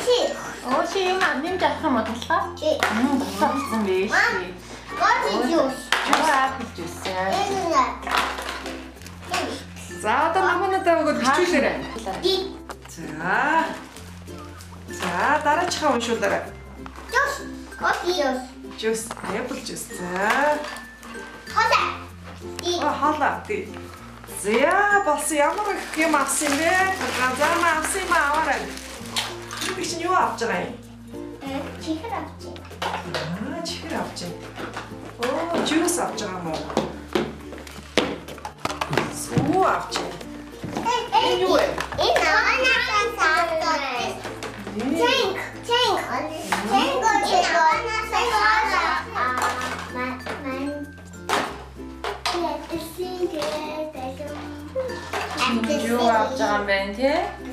Чи юм нэмж авах юм уу толгой? Толгой болсон биш. Апл жуус. За одоо намуудаа өгөөд бичүүлээрэй. За дараачихаа уншуулаарай. Жуус. Apple жуус. За. Хоолой. За болсон ямар их юм авсан бэ? Газармаа авсан юм аваарай. Би чинь юу авч байгаа юм? Чихэр авч байна. Чихэр авч байна. Оо, жуус авч байгаа юм уу? Сүү авч байна. Энэ юу вэ? Энэ ананаас авдаг. Чэнг. Юу авч байгаа юм бэ те?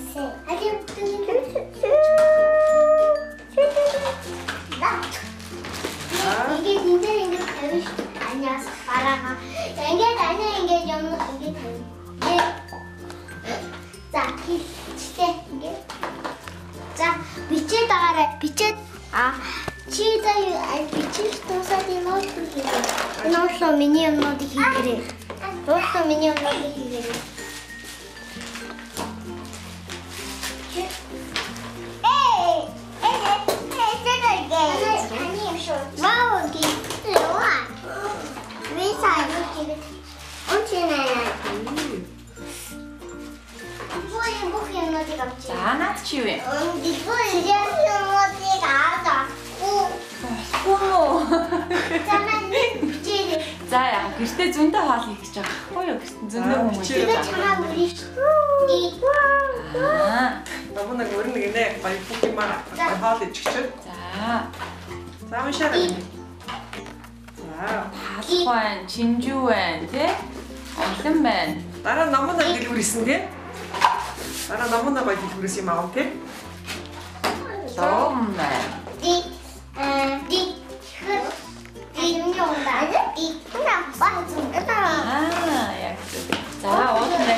이게 진짜 이게 배우고 싶 아니야 말아가 이게 아니야 이게 좀 이게 자 진짜 이게 자 빛을 따라 빛을 치다 빛을 도사디 넣었어 미니언 넣기 그래 넣었어 미니언 넣기 그래 За наад чи юу вэ? За яа гэртээ зөндөө хоол хийж байгаа. Хөө юу гэртээ зөндөө хүмүүс. Намаа нэг нэ бай пукимаа хоол иччихээ. За уншаарай. Талх байна, чинжүү байна, тий? Олон байна. Дараа намаа дэлгүүрсэн тий? Дараа намаа бай дэлгүүрс юм аа тий? Том байна. Яг зөв. За уутнаа.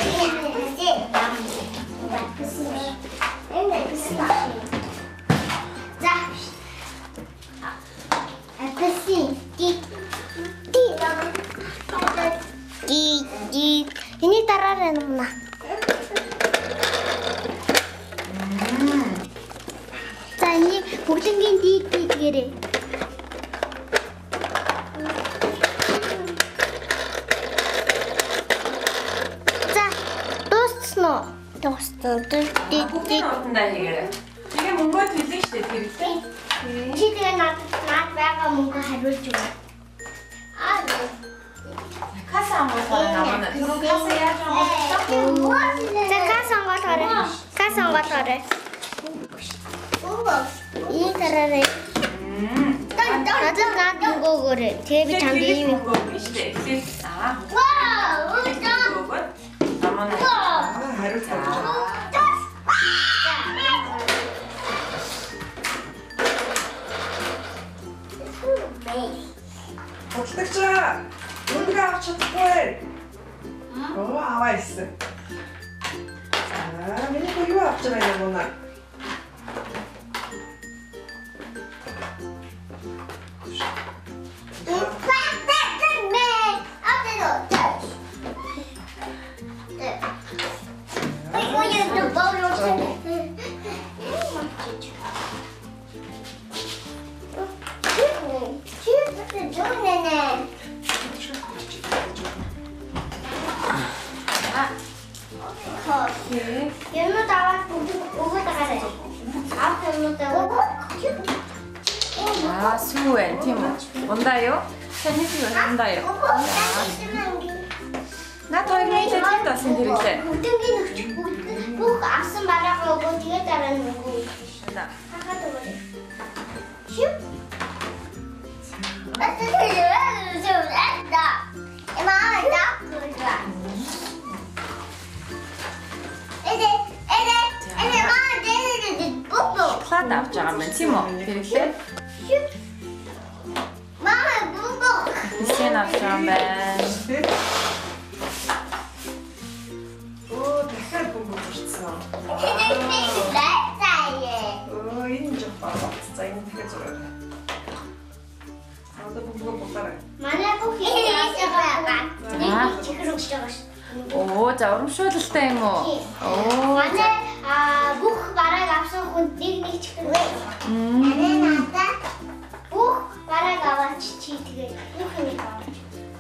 Ini tararen muna. За ini бүгднгийн дийгээрээ. За дуусна. Бүгдийг уутнаа хийгээрэй. Тэгээ мөнгөө төлнө шүү дээ хэрэгтэй. Чи тэгээ над байгаа мөнгө хариулж өгнө. Каса амгаалаа намаа. Түрүү каса яаж амгаалаа? За каса амгаалаа. 이 тараарай. Надад наад мөнгөөгөөрэй. Тэгээ би чамд ийм мөнгөө биш дээ. Вау! Намаа. Хариулт авч байгаа. Бодлогчаа. Мөнгө авч чадахгүй. Оо аваасан. Миний юу авч байгаа юм бэ? Сүү байна тийм үү? Ундаа юу? Таны юу ундаа юу? Наад хоёрын хэлээд тасан тэрэлээ. бүгднгийн өчг бүх авсан бараагаа өгөө тэгээ дараа нь өгөө. Хахад өгөө. Шү. Шоколад авч байгаа юм байна тийм үү? Тэрэлээ. Мама бумбо. Бисен авч байгаа юм байна. Оо дахиад бөмбөг урцсан. Тэний За энэ тэгэхээр зүгээр. Одоо бүгд болоорой. Манай бүх хийсэн байгаа. Нэг чихэр өгч байгаа шүү. Оо, за урамшуулалтай юм уу? Оо. Манай бүх бараг авсан хүнд нэг чихэр өгөө. Надаа бүх бараг аваач чи тэгээд бүх нэг аваач.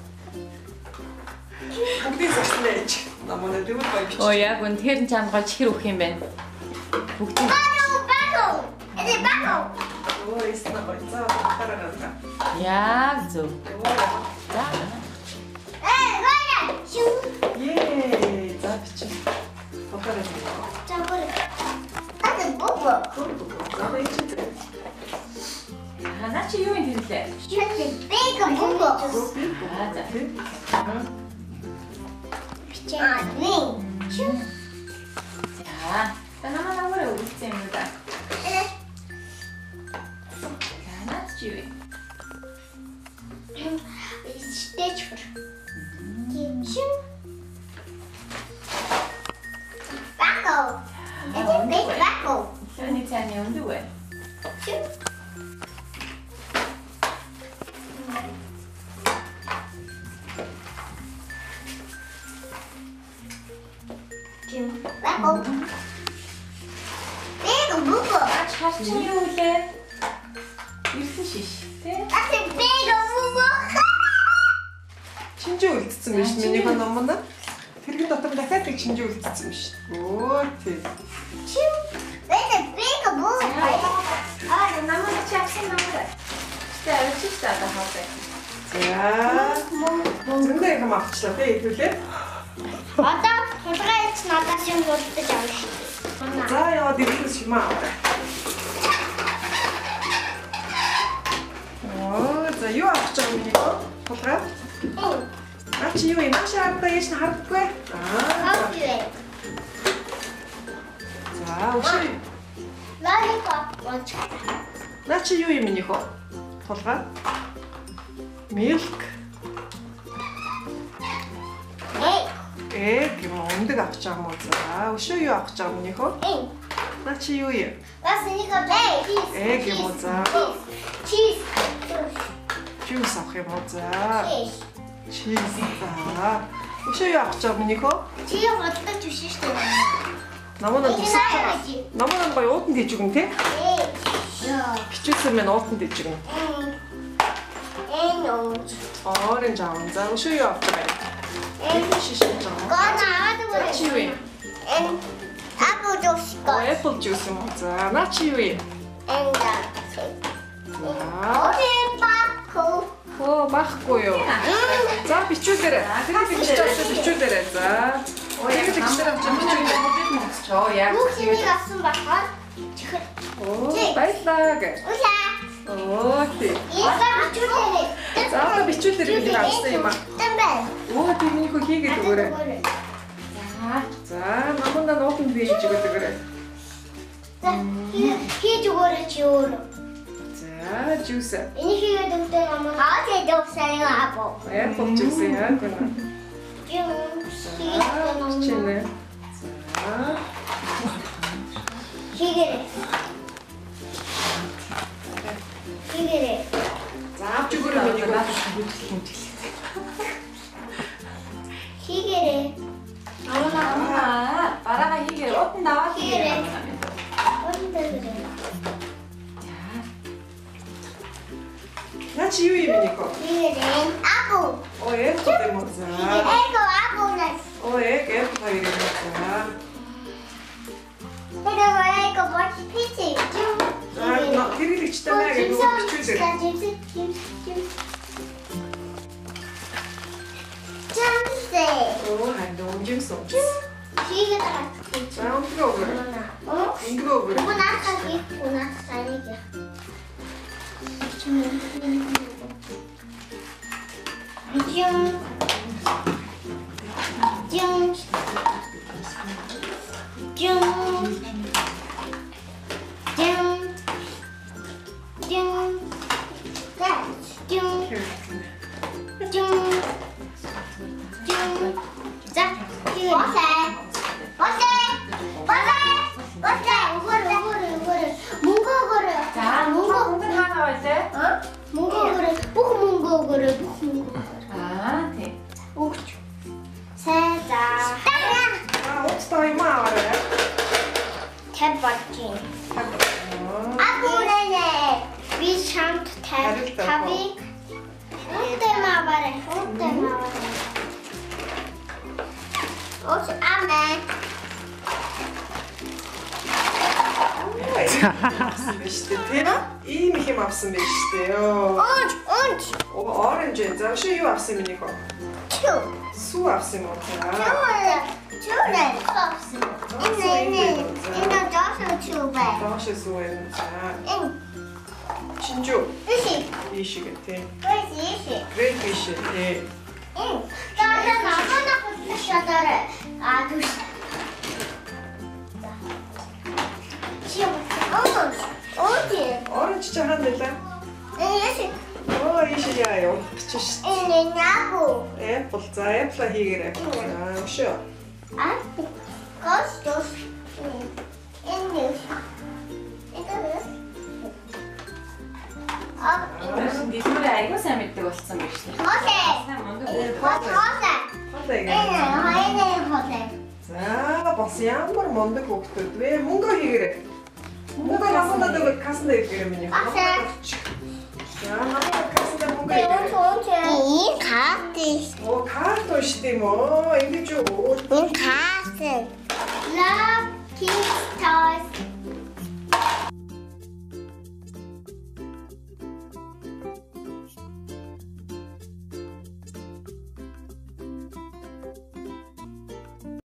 Бүгдийг зарснаач. Намайг дэмэл байж. Оо, яг үнэхээр чамд гоо чихэр өгөх юм байна. Бүгдийг. Бако. Эдэ бако. Оо, эсна байцаа тараагаа. Яг зөв. За. Гоя. Шү. Ее, за бичиг. Покарай. За бүр. Ата бобо. За бичиг. Наа чи юу юм хэлээ? Шүтэ бэко бобо. За. Чааны. Шү. За. Танаа намайг өгсөн юм да. Наа чи юу? Стэйчфэр. Шү. Бако. Эдэ бэк бако. Тэний цааны өндөг вэ? Шү. Бако. Бэко бобо. Хаш чи юу вэ? Ирсэн шиш. Тэ? Ата бэко бобо. Чинжээ үлдсэн биш миний хон номонд. Тэрхэн дотор дахиад нэг чинжээ үлдсэн биш. Өө тий. Шү. Эдэ бэко бобо. Намайг чи авсан намайг. Тэ авчиж та хаваа. За. Зөндөө юм авчлаа тий хэлээ. Одоо хулгайч надаас юм болдож авна шүү. За яваад ирэх юм аа. Оо, за юу авч байгаа юм бэ? Хулгай. А чи юу юм ашаартаа яаш нь хардггүй. Окей. За, уши. Лалипоп болж. На чи юу юм нөхөө? Хулгай. Milk. Юм өндөг авч байгаа юм уу? За, өшөө юу авч байгаа юм нөхөө? На чи юу юм? Бас нэг бэй. Юм уу за. Cheese. Juice авах юм уу за. Cheese. Cheese. За. Өшөө юу авч байгаа юм нөхөө? Чи боддог биш шүү дээ. Намайг тусах. Намайг гоё уутан диж өгнө тий? Хичээсэн мэн уутан диж өгнө. Оранж аав. За, өшөө юу авч байгаа юм? Шишиж байгаа. Гонаад өгөө. Чи юу юм? Apple juice. Apple juice юм уу? За, на чи юу юм? Бако. Оо, бахгүй юу? За, бичүүлээрэй. Тэр бичүүлээрэй. За. Оо, яг хамтар авч бичүүлээ. Бүгд мөсчөө яг. Бүх юмыг авсан болохоор чихэр. Оо, баярлаа гэ. Оо, тий. Одоо бичүүлээрэй. За, одоо бичүүлээрэй би авсан юм аа. Тэмбэ. Оо, тий миний хөө хийгээд өгөөрэй. За, намайг нуутан бийж өгөөд өгөөрэй. За, хийж өгөөрэй чи өөрөө. За, juice. Энийг хийгээд өгдөө намайг. Тэгээд өгсөн апple. Apple juice яг гэнэ. Чинээ. За. Хийгээрэй. Хийгээрэй. За, авч өгөөрэй миний хөө. Хийгээрэй. Бараага хийгээ. Уутан даваа хийгээ. На чи юу юм нөхөө? Хийгээрэй. Apple. Оо, Apple юм уу? За. Apple нас. Оо, Apple хоёр юм уу? Тэгээд боч пицци. За, тэрийг ичтэй маяг гэж бичүүлээ. Чамсэ. Оо, хандаа juice. Хийгээд байгаа. За, өнгөрөө өгөөрэй. Өнгөрөө өгөөрэй. Унаасаа хийх, унаасаа нэг. За, 마와래. 어때 마와래? 어디 안에? İyi mi kim yapsın be işte yo. Unç. O orange za şey yapsın mı Niko? Çu. Su yapsın o ya. Çuğre. Kapsın. İnne. Daşı çuğbe. Daşı su verin ya. İn. Çincu. Işık. İşi gitti. Işık. Great işi. İn. Daha 나무나 붙으셔더래. 아주. 지금 어디? Orange çiçeği hanımefendi. Işık. O işi ya yok. Çeşit. İnne냐고. Apple za apple higre. Ya şu. 아? 거스도스. 인뉴스. 이거는? 네 소리 알고 쌤 밑에 왔어 미시. 허세. 쌤 먼저 허세. Hadi 이는 gel. 하이네 허세. Za bas yağmur monda koktu. Ve mungo higre. Mungo kasında da kasında higre mi? 허세. Ya kasında mungo higre. 이 가스. O karto işte mo. İngi şu. 이 가스. Love Kiss Toys